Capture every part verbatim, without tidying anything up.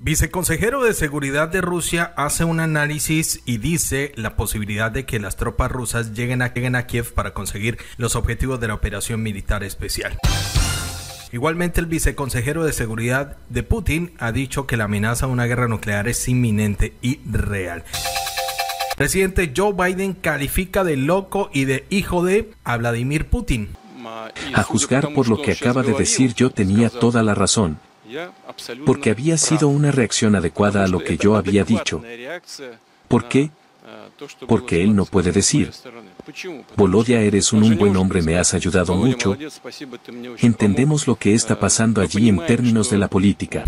Viceconsejero de Seguridad de Rusia hace un análisis y dice la posibilidad de que las tropas rusas lleguen a, lleguen a Kiev para conseguir los objetivos de la operación militar especial. Igualmente, el viceconsejero de Seguridad de Putin ha dicho que la amenaza de una guerra nuclear es inminente y real. El presidente Joe Biden califica de loco y de hijo de a Vladimir Putin. A juzgar por lo que acaba de decir, yo tenía toda la razón, porque había sido una reacción adecuada a lo que yo había dicho. ¿Por qué? Porque él no puede decir: Volodya, eres un, un buen hombre, me has ayudado mucho. Entendemos lo que está pasando allí en términos de la política.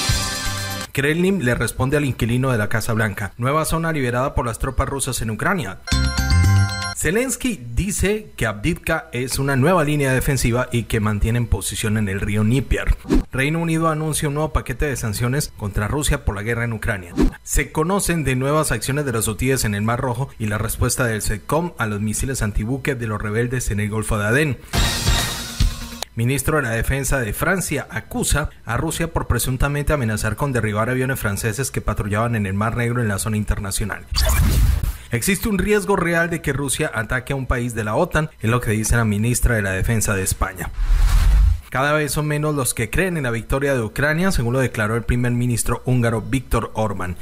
Kremlin le responde al inquilino de la Casa Blanca: nueva zona liberada por las tropas rusas en Ucrania. Zelensky dice que Avdiivka es una nueva línea defensiva y que mantienen posición en el río Dnieper. Reino Unido anuncia un nuevo paquete de sanciones contra Rusia por la guerra en Ucrania. Se conocen de nuevas acciones de los hutíes en el Mar Rojo y la respuesta del CENTCOM a los misiles antibuque de los rebeldes en el Golfo de Adén. Ministro de la Defensa de Francia acusa a Rusia por presuntamente amenazar con derribar aviones franceses que patrullaban en el Mar Negro en la zona internacional. Existe un riesgo real de que Rusia ataque a un país de la OTAN, es lo que dice la ministra de la Defensa de España. Cada vez son menos los que creen en la victoria de Ucrania, según lo declaró el primer ministro húngaro Viktor Orbán.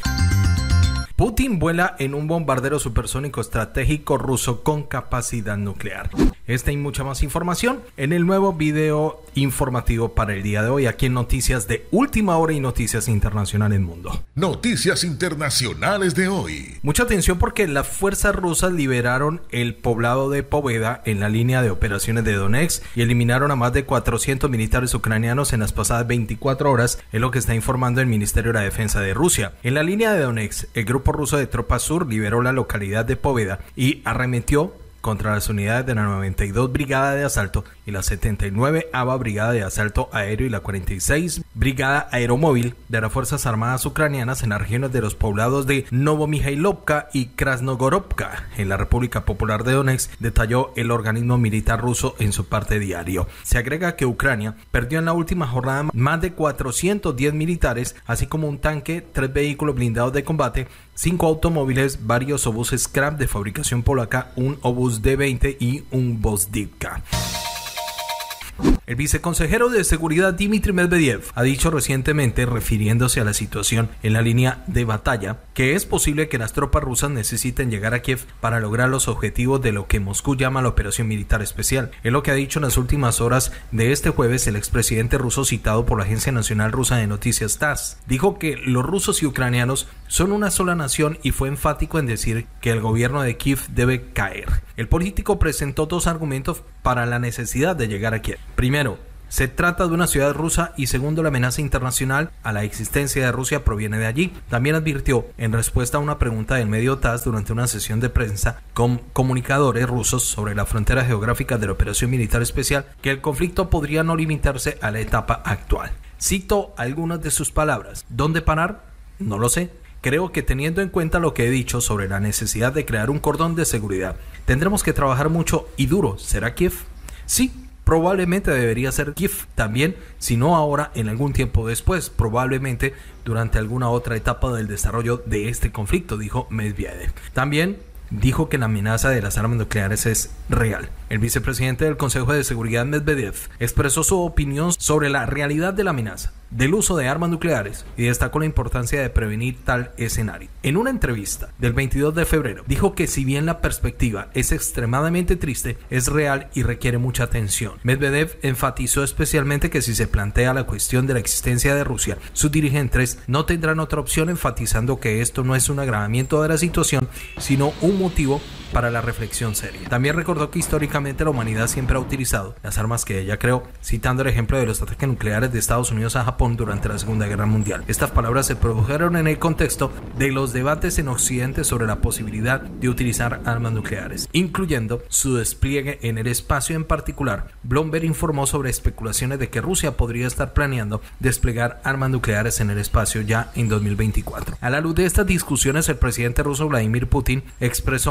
Putin vuela en un bombardero supersónico estratégico ruso con capacidad nuclear. Esta y mucha más información en el nuevo video informativo para el día de hoy, aquí en Noticias de Última Hora y Noticias Internacionales Mundo. Noticias Internacionales de hoy. Mucha atención porque las fuerzas rusas liberaron el poblado de Poveda en la línea de operaciones de Donetsk y eliminaron a más de cuatrocientos militares ucranianos en las pasadas veinticuatro horas, es lo que está informando el Ministerio de la Defensa de Rusia. En la línea de Donetsk, el grupo ruso de Tropas Sur liberó la localidad de Poveda y arremetió contra las unidades de la noventa y dos Brigada de Asalto y la setenta y nueve ava Brigada de Asalto Aéreo y la cuarenta y seis Brigada Aeromóvil de las Fuerzas Armadas Ucranianas en las regiones de los poblados de Novomijailovka y Krasnogorovka en la República Popular de Donetsk, detalló el organismo militar ruso en su parte diario. Se agrega que Ucrania perdió en la última jornada más de cuatrocientos diez militares, así como un tanque, tres vehículos blindados de combate, cinco automóviles, varios obuses Kram de fabricación polaca, un obús D veinte y un Vozdivka. El viceconsejero de Seguridad Dmitry Medvedev ha dicho recientemente, refiriéndose a la situación en la línea de batalla, que es posible que las tropas rusas necesiten llegar a Kiev para lograr los objetivos de lo que Moscú llama la operación militar especial. Es lo que ha dicho en las últimas horas de este jueves el expresidente ruso citado por la Agencia Nacional Rusa de Noticias T A S S. Dijo que los rusos y ucranianos son una sola nación y fue enfático en decir que el gobierno de Kiev debe caer. El político presentó dos argumentos para la necesidad de llegar a Kiev. Primero, se trata de una ciudad rusa y segundo, la amenaza internacional a la existencia de Rusia proviene de allí. También advirtió, en respuesta a una pregunta del medio T A S S durante una sesión de prensa con comunicadores rusos sobre la frontera geográfica de la operación militar especial, que el conflicto podría no limitarse a la etapa actual. Cito algunas de sus palabras: ¿dónde parar? No lo sé. Creo que teniendo en cuenta lo que he dicho sobre la necesidad de crear un cordón de seguridad, tendremos que trabajar mucho y duro. ¿Será Kiev? Sí, probablemente debería ser Kiev también, si no ahora, en algún tiempo después, probablemente durante alguna otra etapa del desarrollo de este conflicto, dijo Medvedev. También dijo que la amenaza de las armas nucleares es real. El vicepresidente del Consejo de Seguridad, Medvedev, expresó su opinión sobre la realidad de la amenaza del uso de armas nucleares y destacó la importancia de prevenir tal escenario. En una entrevista del veintidós de febrero, dijo que si bien la perspectiva es extremadamente triste, es real y requiere mucha atención. Medvedev enfatizó especialmente que si se plantea la cuestión de la existencia de Rusia, sus dirigentes no tendrán otra opción, enfatizando que esto no es un agravamiento de la situación, sino un motivo para la reflexión seria. También recordó que históricamente la humanidad siempre ha utilizado las armas que ella creó, citando el ejemplo de los ataques nucleares de Estados Unidos a Japón durante la Segunda Guerra Mundial. Estas palabras se produjeron en el contexto de los debates en Occidente sobre la posibilidad de utilizar armas nucleares, incluyendo su despliegue en el espacio. En particular, Bloomberg informó sobre especulaciones de que Rusia podría estar planeando desplegar armas nucleares en el espacio ya en dos mil veinticuatro. A la luz de estas discusiones, el presidente ruso Vladimir Putin expresó la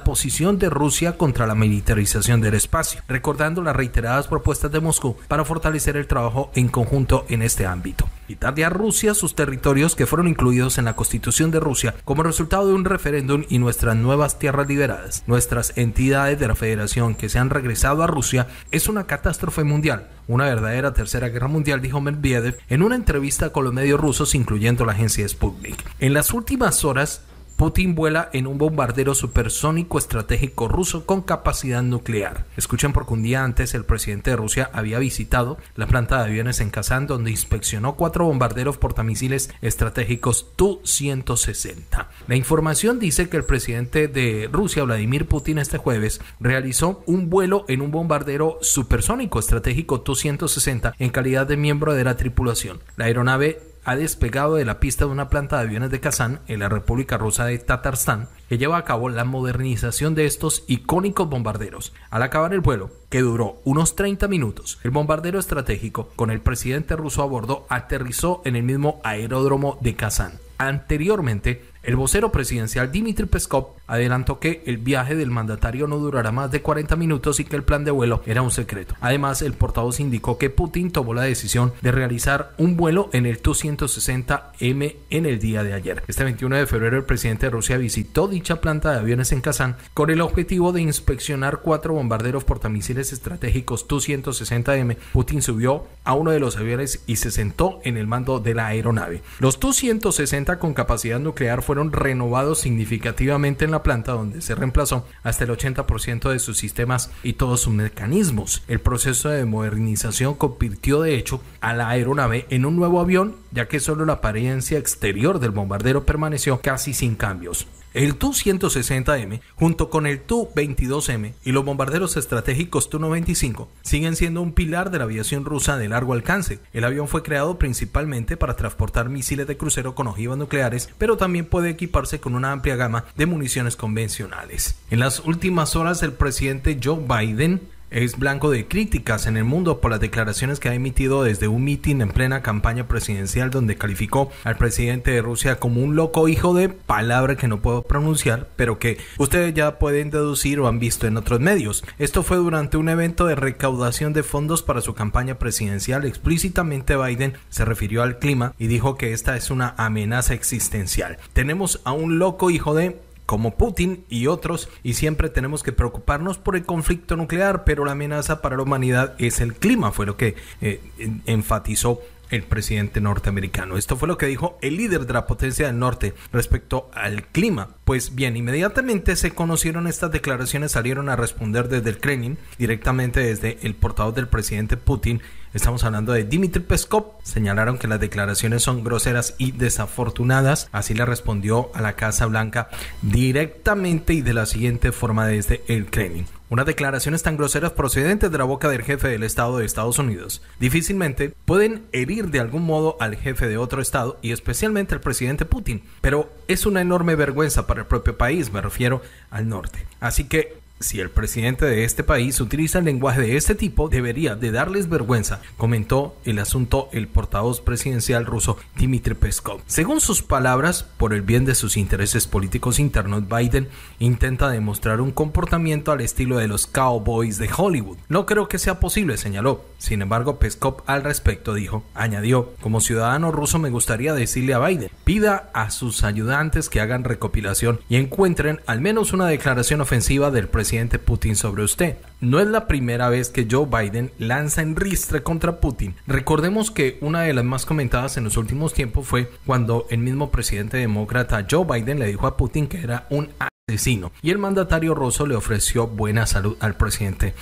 la posición de Rusia contra la militarización del espacio, recordando las reiteradas propuestas de Moscú para fortalecer el trabajo en conjunto en este ámbito. Quitarle a Rusia sus territorios que fueron incluidos en la Constitución de Rusia como resultado de un referéndum y nuestras nuevas tierras liberadas, nuestras entidades de la Federación que se han regresado a Rusia, es una catástrofe mundial, una verdadera tercera guerra mundial, dijo Medvedev en una entrevista con los medios rusos, incluyendo la agencia Sputnik. En las últimas horas, Putin vuela en un bombardero supersónico estratégico ruso con capacidad nuclear. Escuchen, porque un día antes el presidente de Rusia había visitado la planta de aviones en Kazán, donde inspeccionó cuatro bombarderos portamisiles estratégicos Tu ciento sesenta. La información dice que el presidente de Rusia, Vladimir Putin, este jueves realizó un vuelo en un bombardero supersónico estratégico Tu ciento sesenta en calidad de miembro de la tripulación. La aeronave ha despegado de la pista de una planta de aviones de Kazán, en la República Rusa de Tatarstán, que lleva a cabo la modernización de estos icónicos bombarderos. Al acabar el vuelo, que duró unos treinta minutos, el bombardero estratégico, con el presidente ruso a bordo, aterrizó en el mismo aeródromo de Kazán. Anteriormente, el vocero presidencial Dmitry Peskov adelantó que el viaje del mandatario no durará más de cuarenta minutos y que el plan de vuelo era un secreto. Además, el portavoz indicó que Putin tomó la decisión de realizar un vuelo en el Tu ciento sesenta eme en el día de ayer. Este veintiuno de febrero, el presidente de Rusia visitó dicha planta de aviones en Kazán con el objetivo de inspeccionar cuatro bombarderos portamisiles estratégicos Tu ciento sesenta eme. Putin subió a uno de los aviones y se sentó en el mando de la aeronave. Los Tu ciento sesenta con capacidad nuclear fueron renovados significativamente en la planta, donde se reemplazó hasta el ochenta por ciento de sus sistemas y todos sus mecanismos. El proceso de modernización convirtió de hecho a la aeronave en un nuevo avión, ya que solo la apariencia exterior del bombardero permaneció casi sin cambios. El Tu ciento sesenta eme, junto con el Tu veintidós eme y los bombarderos estratégicos Tu noventa y cinco, siguen siendo un pilar de la aviación rusa de largo alcance. El avión fue creado principalmente para transportar misiles de crucero con ojivas nucleares, pero también puede equiparse con una amplia gama de municiones convencionales. En las últimas horas, el presidente Joe Biden es blanco de críticas en el mundo por las declaraciones que ha emitido desde un mitin en plena campaña presidencial, donde calificó al presidente de Rusia como un loco hijo de, palabra que no puedo pronunciar, pero que ustedes ya pueden deducir o han visto en otros medios. Esto fue durante un evento de recaudación de fondos para su campaña presidencial. Explícitamente Biden se refirió al clima y dijo que esta es una amenaza existencial. Tenemos a un loco hijo de, como Putin y otros, y siempre tenemos que preocuparnos por el conflicto nuclear, pero la amenaza para la humanidad es el clima, fue lo que eh, enfatizó el presidente norteamericano. Esto fue lo que dijo el líder de la potencia del norte respecto al clima. Pues bien, inmediatamente se conocieron estas declaraciones, salieron a responder desde el Kremlin, directamente desde el portavoz del presidente Putin. Estamos hablando de Dmitry Peskov. Señalaron que las declaraciones son groseras y desafortunadas. Así le respondió a la Casa Blanca directamente y de la siguiente forma desde el Kremlin. Unas declaraciones tan groseras procedentes de la boca del jefe del Estado de Estados Unidos difícilmente pueden herir de algún modo al jefe de otro Estado y especialmente al presidente Putin. Pero es una enorme vergüenza para el propio país, me refiero al norte. Así que si el presidente de este país utiliza el lenguaje de este tipo, debería de darles vergüenza, comentó el asunto el portavoz presidencial ruso Dmitry Peskov. Según sus palabras, por el bien de sus intereses políticos internos, Biden intenta demostrar un comportamiento al estilo de los cowboys de Hollywood. No creo que sea posible, señaló. Sin embargo, Peskov al respecto dijo, añadió, como ciudadano ruso me gustaría decirle a Biden, pida a sus ayudantes que hagan recopilación y encuentren al menos una declaración ofensiva del presidente Putin sobre usted. No es la primera vez que Joe Biden lanza en ristre contra Putin. Recordemos que una de las más comentadas en los últimos tiempos fue cuando el mismo presidente demócrata Joe Biden le dijo a Putin que era un asesino y el mandatario ruso le ofreció buena salud al presidente.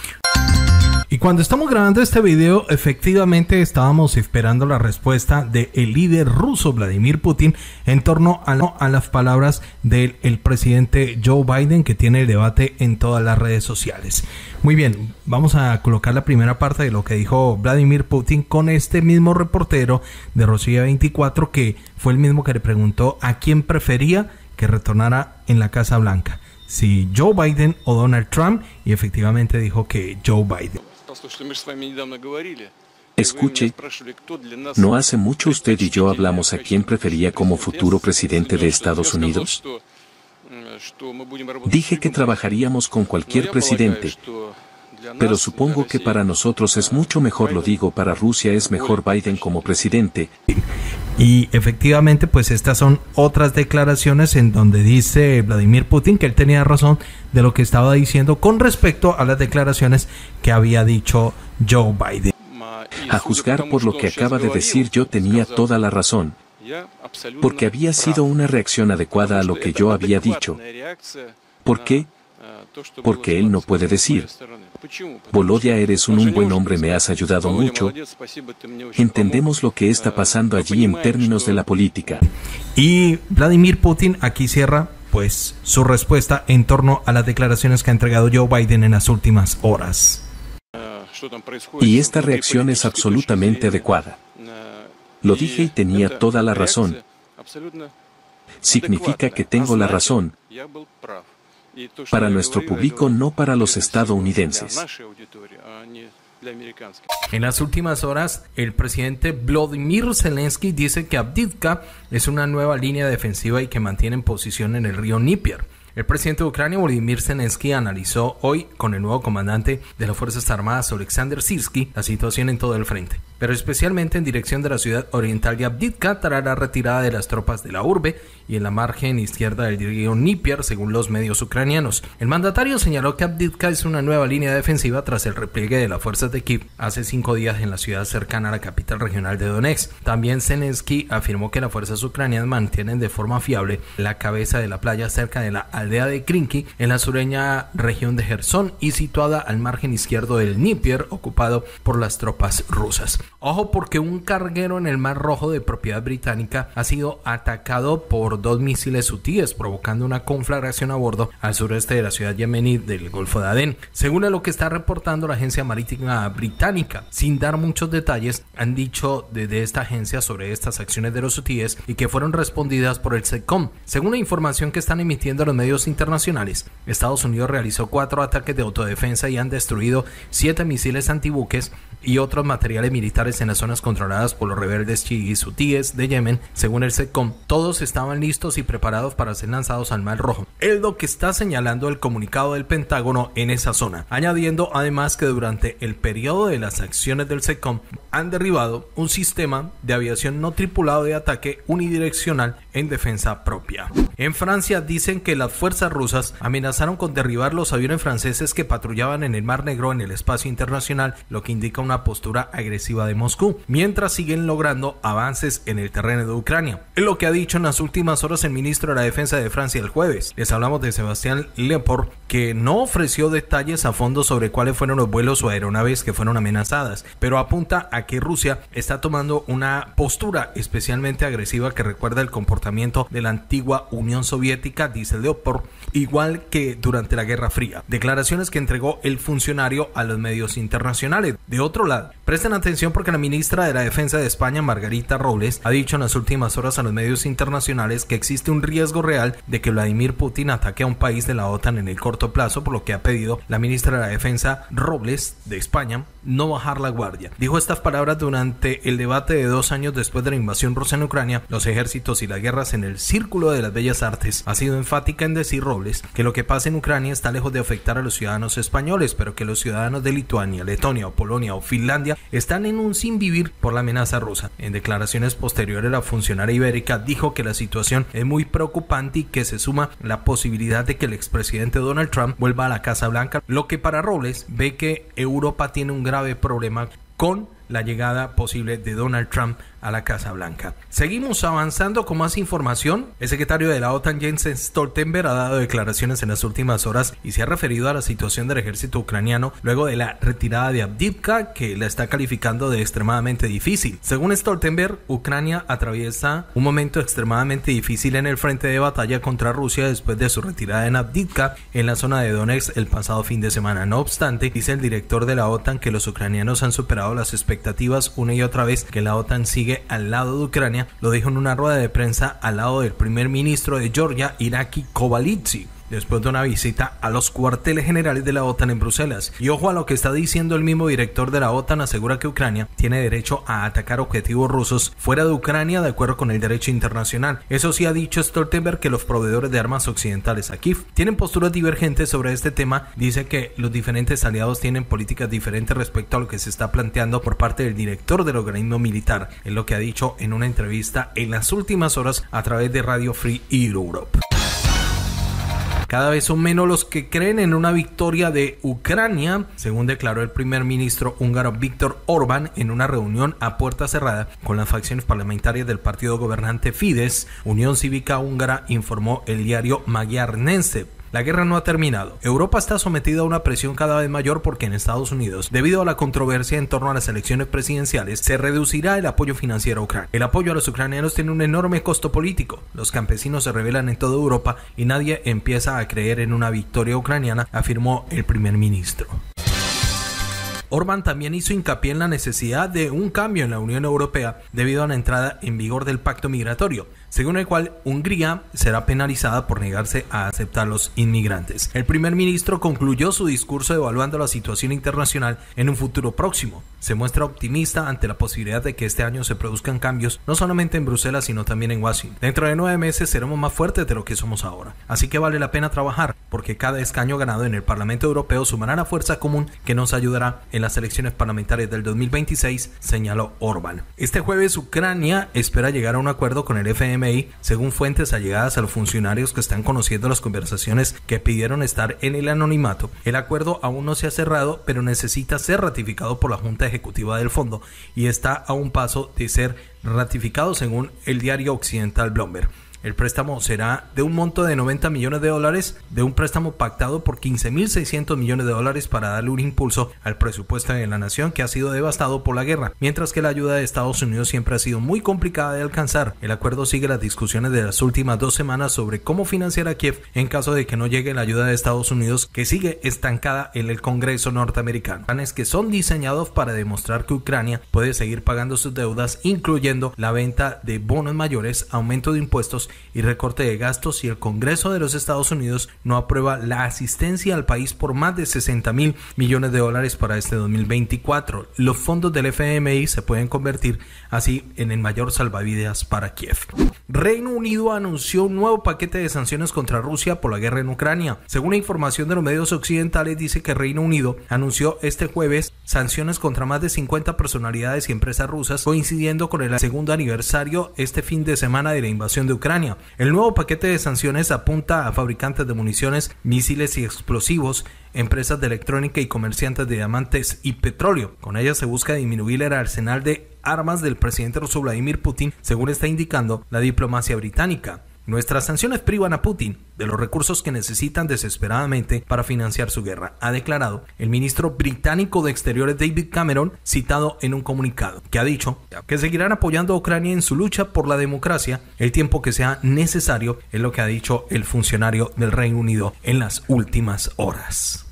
Y cuando estamos grabando este video, efectivamente estábamos esperando la respuesta del líder ruso Vladimir Putin en torno a, lo, a las palabras del el presidente Joe Biden, que tiene el debate en todas las redes sociales. Muy bien, vamos a colocar la primera parte de lo que dijo Vladimir Putin con este mismo reportero de Rusia veinticuatro, que fue el mismo que le preguntó a quién prefería que retornara en la Casa Blanca, si Joe Biden o Donald Trump, y efectivamente dijo que Joe Biden. Escuche, ¿no hace mucho usted y yo hablamos a quién prefería como futuro presidente de Estados Unidos? Dije que trabajaríamos con cualquier presidente, pero supongo que para nosotros es mucho mejor, lo digo, para Rusia es mejor Biden como presidente. Y efectivamente, pues estas son otras declaraciones en donde dice Vladimir Putin que él tenía razón de lo que estaba diciendo con respecto a las declaraciones que había dicho Joe Biden. A juzgar por lo que acaba de decir, yo tenía toda la razón, porque había sido una reacción adecuada a lo que yo había dicho. ¿Por qué? Porque él no puede decir: Volodya, eres un, un buen hombre, me has ayudado mucho. Entendemos lo que está pasando allí en términos de la política. Y Vladimir Putin aquí cierra pues su respuesta en torno a las declaraciones que ha entregado Joe Biden en las últimas horas. Y esta reacción es absolutamente adecuada. Lo dije y tenía toda la razón. Significa que tengo la razón. Para nuestro público, no para los estadounidenses. En las últimas horas, el presidente Volodymyr Zelensky dice que Avdiivka es una nueva línea defensiva y que mantienen posición en el río Dnieper. El presidente de Ucrania, Volodymyr Zelensky, analizó hoy con el nuevo comandante de las Fuerzas Armadas, Oleksandr Syrskyi, la situación en todo el frente, pero especialmente en dirección de la ciudad oriental de Avdiivka tras la retirada de las tropas de la urbe y en la margen izquierda del río Dnieper, según los medios ucranianos. El mandatario señaló que Avdiivka es una nueva línea defensiva tras el repliegue de las fuerzas de Kiev hace cinco días en la ciudad cercana a la capital regional de Donetsk. También Zelensky afirmó que las fuerzas ucranianas mantienen de forma fiable la cabeza de la playa cerca de la aldea de Krinky, en la sureña región de Jersón y situada al margen izquierdo del Dnieper, ocupado por las tropas rusas. Ojo, porque un carguero en el Mar Rojo de propiedad británica ha sido atacado por dos misiles hutíes, provocando una conflagración a bordo al sureste de la ciudad yemení del Golfo de Adén. Según lo que está reportando la agencia marítima británica, sin dar muchos detalles, han dicho desde esta agencia sobre estas acciones de los hutíes y que fueron respondidas por el SECOM. Según la información que están emitiendo los medios internacionales, Estados Unidos realizó cuatro ataques de autodefensa y han destruido siete misiles antibuques y otros materiales militares en las zonas controladas por los rebeldes chiíes hutíes de Yemen. Según el SECOM, todos estaban listos y preparados para ser lanzados al Mar Rojo. Es lo que está señalando el comunicado del Pentágono en esa zona, añadiendo además que durante el periodo de las acciones del SECOM han derribado un sistema de aviación no tripulado de ataque unidireccional en defensa propia. En Francia dicen que las fuerzas rusas amenazaron con derribar los aviones franceses que patrullaban en el Mar Negro en el espacio internacional, lo que indica una postura agresiva de Moscú, mientras siguen logrando avances en el terreno de Ucrania. Es lo que ha dicho en las últimas horas el ministro de la Defensa de Francia el jueves. Les hablamos de Sébastien Lecornu, que no ofreció detalles a fondo sobre cuáles fueron los vuelos o aeronaves que fueron amenazadas, pero apunta a que Rusia está tomando una postura especialmente agresiva que recuerda el comportamiento de la antigua Unión Soviética, dice Lecornu, igual que durante la Guerra Fría. Declaraciones que entregó el funcionario a los medios internacionales. De otro lado, presten atención porque la ministra de la Defensa de España, Margarita Robles, ha dicho en las últimas horas a los medios internacionales que existe un riesgo real de que Vladimir Putin ataque a un país de la OTAN en el corto plazo, por lo que ha pedido la ministra de la Defensa Robles de España no bajar la guardia. Dijo estas palabras durante el debate de dos años después de la invasión rusa en Ucrania, los ejércitos y las guerras en el Círculo de las Bellas Artes. Ha sido enfática en decir Robles que lo que pasa en Ucrania está lejos de afectar a los ciudadanos españoles, pero que los ciudadanos de Lituania, Letonia o Polonia o Finlandia están en un sin vivir por la amenaza rusa. En declaraciones posteriores, la funcionaria ibérica dijo que la situación es muy preocupante y que se suma la posibilidad de que el expresidente Donald Trump vuelva a la Casa Blanca, lo que para Robles ve que Europa tiene un grave problema con la llegada posible de Donald Trump a la Casa Blanca. Seguimos avanzando con más información. El secretario de la OTAN, Jens Stoltenberg, ha dado declaraciones en las últimas horas y se ha referido a la situación del ejército ucraniano luego de la retirada de Avdiivka, que la está calificando de extremadamente difícil. Según Stoltenberg, Ucrania atraviesa un momento extremadamente difícil en el frente de batalla contra Rusia después de su retirada en Avdiivka, en la zona de Donetsk, el pasado fin de semana. No obstante, dice el director de la OTAN que los ucranianos han superado las expectativas una y otra vez, que la OTAN sigue al lado de Ucrania. Lo dijo en una rueda de prensa al lado del primer ministro de Georgia, Irakli Kovaliczy. después de una visita a los cuarteles generales de la OTAN en Bruselas. Y ojo a lo que está diciendo el mismo director de la OTAN, asegura que Ucrania tiene derecho a atacar objetivos rusos fuera de Ucrania de acuerdo con el derecho internacional. Eso sí, ha dicho Stoltenberg que los proveedores de armas occidentales a Kiev tienen posturas divergentes sobre este tema. Dice que los diferentes aliados tienen políticas diferentes respecto a lo que se está planteando por parte del director del organismo militar, es lo que ha dicho en una entrevista en las últimas horas a través de Radio Free Europe. Cada vez son menos los que creen en una victoria de Ucrania, según declaró el primer ministro húngaro Viktor Orbán en una reunión a puerta cerrada con las facciones parlamentarias del partido gobernante Fidesz. Unión Cívica Húngara, informó el diario Magyar Nemzet. La guerra no ha terminado. Europa está sometida a una presión cada vez mayor porque en Estados Unidos, debido a la controversia en torno a las elecciones presidenciales, se reducirá el apoyo financiero a Ucrania. El apoyo a los ucranianos tiene un enorme costo político. Los campesinos se rebelan en toda Europa y nadie empieza a creer en una victoria ucraniana, afirmó el primer ministro. Orbán también hizo hincapié en la necesidad de un cambio en la Unión Europea debido a la entrada en vigor del pacto migratorio, según el cual Hungría será penalizada por negarse a aceptar los inmigrantes. El primer ministro concluyó su discurso evaluando la situación internacional en un futuro próximo. Se muestra optimista ante la posibilidad de que este año se produzcan cambios, no solamente en Bruselas, sino también en Washington. Dentro de nueve meses seremos más fuertes de lo que somos ahora. Así que vale la pena trabajar, porque cada escaño ganado en el Parlamento Europeo sumará una fuerza común que nos ayudará en las elecciones parlamentarias del dos mil veintiséis, señaló Orbán. Este jueves Ucrania espera llegar a un acuerdo con el F M I, según fuentes allegadas a los funcionarios que están conociendo las conversaciones que pidieron estar en el anonimato. El acuerdo aún no se ha cerrado, pero necesita ser ratificado por la Junta Ejecutiva del Fondo y está a un paso de ser ratificado, según el diario occidental Bloomberg. El préstamo será de un monto de noventa millones de dólares, de un préstamo pactado por quince mil seiscientos millones de dólares para darle un impulso al presupuesto de la nación que ha sido devastado por la guerra, mientras que la ayuda de Estados Unidos siempre ha sido muy complicada de alcanzar. El acuerdo sigue las discusiones de las últimas dos semanas sobre cómo financiar a Kiev en caso de que no llegue la ayuda de Estados Unidos, que sigue estancada en el Congreso norteamericano. Planes que son diseñados para demostrar que Ucrania puede seguir pagando sus deudas, incluyendo la venta de bonos mayores, aumento de impuestos y recorte de gastos, si el Congreso de los Estados Unidos no aprueba la asistencia al país por más de sesenta mil millones de dólares para este dos mil veinticuatro. Los fondos del F M I se pueden convertir así en el mayor salvavidas para Kiev. Reino Unido anunció un nuevo paquete de sanciones contra Rusia por la guerra en Ucrania. Según la información de los medios occidentales, dice que Reino Unido anunció este jueves sanciones contra más de cincuenta personalidades y empresas rusas, coincidiendo con el segundo aniversario este fin de semana de la invasión de Ucrania. El nuevo paquete de sanciones apunta a fabricantes de municiones, misiles y explosivos, empresas de electrónica y comerciantes de diamantes y petróleo. Con ellas se busca disminuir el arsenal de armas del presidente ruso Vladimir Putin, según está indicando la diplomacia británica. Nuestras sanciones privan a Putin de los recursos que necesitan desesperadamente para financiar su guerra, ha declarado el ministro británico de Exteriores David Cameron, citado en un comunicado, que ha dicho que seguirán apoyando a Ucrania en su lucha por la democracia el tiempo que sea necesario, es lo que ha dicho el funcionario del Reino Unido en las últimas horas.